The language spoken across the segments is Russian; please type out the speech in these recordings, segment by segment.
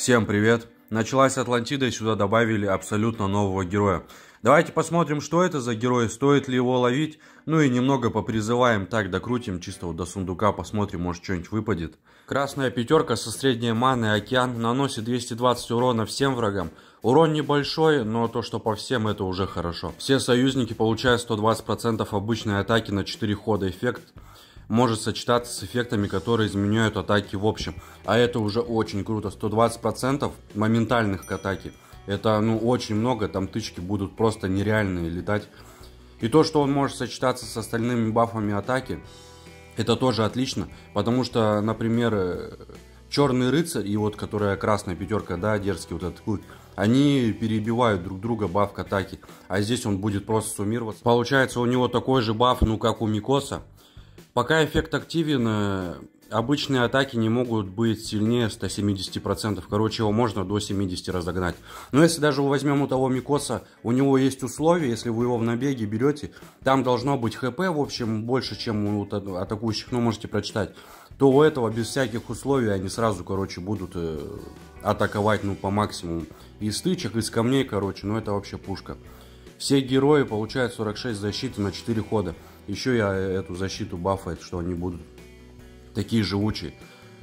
Всем привет! Началась Атлантида, и сюда добавили абсолютно нового героя. Давайте посмотрим, что это за герой, стоит ли его ловить. Ну и немного попризываем, так докрутим, чисто вот до сундука, посмотрим, может что-нибудь выпадет. Красная пятерка со средней маной Океан наносит 220 урона всем врагам. Урон небольшой, но то, что по всем, это уже хорошо. Все союзники получают 120% обычной атаки на 4 хода. Эффект может сочетаться с эффектами, которые изменяют атаки в общем. А это уже очень круто. 120% моментальных к атаке. Это очень много, там тычки будут просто нереальные летать. И то, что он может сочетаться с остальными бафами атаки, это тоже отлично. Потому что, например, черный рыцарь и вот которая красная пятерка, да, дерзкий вот этот клык, они перебивают друг друга баф к атаке. А здесь он будет просто суммироваться. Получается у него такой же баф, как у Микоса. Пока эффект активен, обычные атаки не могут быть сильнее 170%. Короче, его можно до 70 разогнать. Но если даже возьмем у того Микоса, у него есть условия, если вы его в набеге берете, там должно быть хп, в общем, больше, чем у атакующих, можете прочитать, то у этого без всяких условий они сразу, будут атаковать, по максимуму. Из стычек, из камней, это вообще пушка. Все герои получают 46 защиты на 4 хода. Еще я эту защиту бафает, что они будут такие живучие.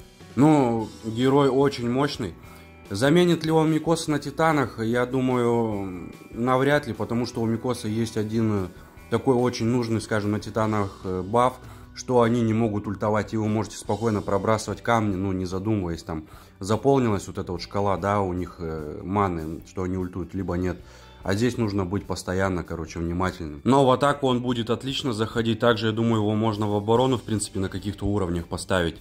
Герой очень мощный. Заменит ли он Микоса на Титанах? Я думаю, навряд ли, потому что у Микоса есть один такой очень нужный, скажем, на Титанах баф, что они не могут ультовать, и вы можете спокойно пробрасывать камни, не задумываясь, там заполнилась вот эта вот шкала, да, у них маны, что они ультуют, либо нет. А здесь нужно быть постоянно, внимательным. Но в атаку он будет отлично заходить. Также, я думаю, его можно в оборону, в принципе, на каких-то уровнях поставить.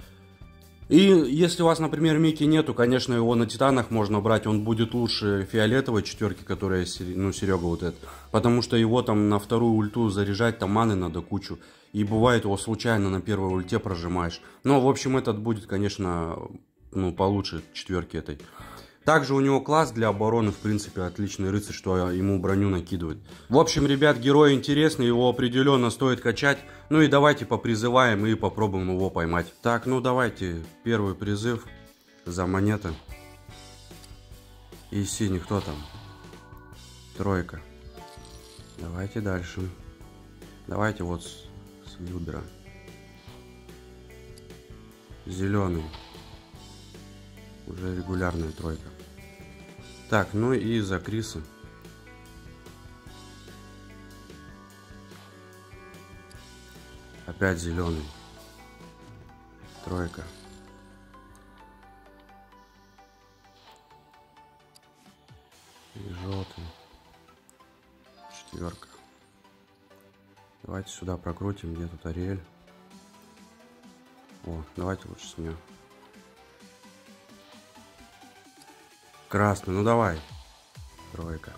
И если у вас, например, Мики нету, конечно, его на Титанах можно брать. Он будет лучше фиолетовой четверки, которая, Серега вот этот. Потому что его там на вторую ульту заряжать, там маны надо кучу. И бывает, его случайно на первой ульте прожимаешь. Но, в общем, этот будет, конечно, получше четверки этой. Также у него класс для обороны, в принципе, отличный рыцарь, что ему броню накидывает. В общем, ребят, герой интересный, его определенно стоит качать. И давайте попризываем и попробуем его поймать. Так, давайте первый призыв за монеты. И синий, кто там? Тройка. Давайте дальше. Давайте вот с Вилбера. Зеленый. Уже регулярная тройка. Так, и за Криса. Опять зеленый. Тройка. И желтый. Четверка. Давайте сюда прокрутим, где тут Ариэль. Давайте лучше с нее. Красный, давай. Тройка.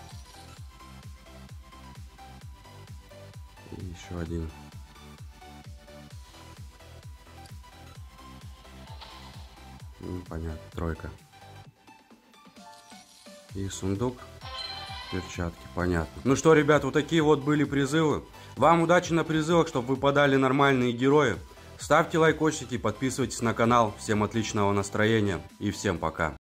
И еще один. Понятно, тройка. И сундук. Перчатки, понятно. Ну что, ребят, вот такие вот были призывы. Вам удачи на призывах, чтобы выпадали нормальные герои. Ставьте лайкосики, подписывайтесь на канал. Всем отличного настроения и всем пока.